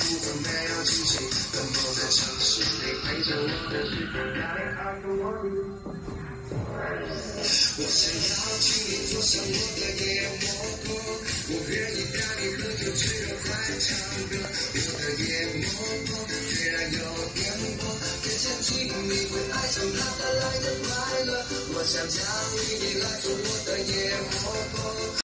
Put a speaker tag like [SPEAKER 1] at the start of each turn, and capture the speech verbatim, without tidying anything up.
[SPEAKER 1] 部分没有惊喜，奔波在城市里陪着我的是哪里还有我？我想要请你坐上我的野摩托，我愿意带你喝酒吃肉再唱歌。我的野摩托虽然有颠簸，别嫌弃你会爱上它带来的快乐。我想奖励你来坐我的野摩托。